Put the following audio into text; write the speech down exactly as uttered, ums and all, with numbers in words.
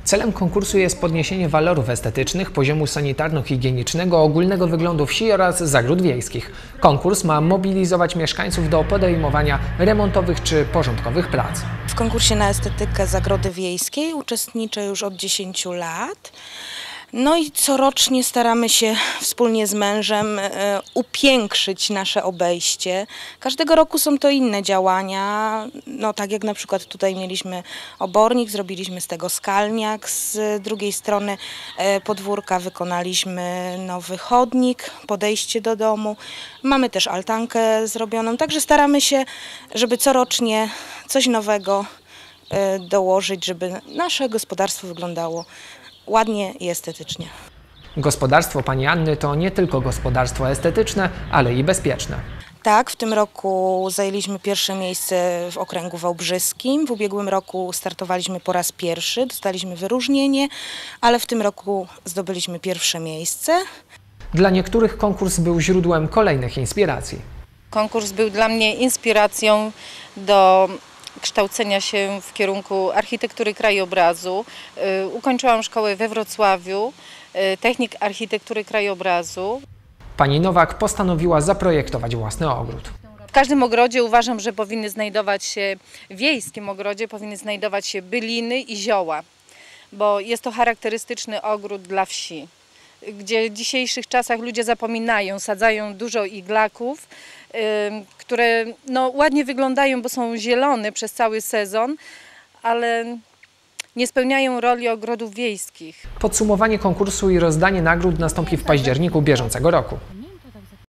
Celem konkursu jest podniesienie walorów estetycznych, poziomu sanitarno-higienicznego, ogólnego wyglądu wsi oraz zagród wiejskich. Konkurs ma mobilizować mieszkańców do podejmowania remontowych czy porządkowych prac. W konkursie na estetykę zagrody wiejskiej uczestniczę już od dziesięciu lat. No i corocznie staramy się wspólnie z mężem e, upiększyć nasze obejście. Każdego roku są to inne działania, no tak jak na przykład tutaj mieliśmy obornik, zrobiliśmy z tego skalniak, z drugiej strony e, podwórka wykonaliśmy nowy chodnik, podejście do domu. Mamy też altankę zrobioną, także staramy się, żeby corocznie coś nowego e, dołożyć, żeby nasze gospodarstwo wyglądało ładnie i estetycznie. Gospodarstwo pani Anny to nie tylko gospodarstwo estetyczne, ale i bezpieczne. Tak, w tym roku zajęliśmy pierwsze miejsce w okręgu wałbrzyskim. W ubiegłym roku startowaliśmy po raz pierwszy, dostaliśmy wyróżnienie, ale w tym roku zdobyliśmy pierwsze miejsce. Dla niektórych konkurs był źródłem kolejnych inspiracji. Konkurs był dla mnie inspiracją do kształcenia się w kierunku architektury krajobrazu. Ukończyłam szkołę we Wrocławiu, technik architektury krajobrazu. Pani Nowak postanowiła zaprojektować własny ogród. W każdym ogrodzie uważam, że powinny znajdować się, w wiejskim ogrodzie powinny znajdować się byliny i zioła, bo jest to charakterystyczny ogród dla wsi, gdzie w dzisiejszych czasach ludzie zapominają, sadzają dużo iglaków, yy, które no, ładnie wyglądają, bo są zielone przez cały sezon, ale nie spełniają roli ogrodów wiejskich. Podsumowanie konkursu i rozdanie nagród nastąpi w październiku bieżącego roku.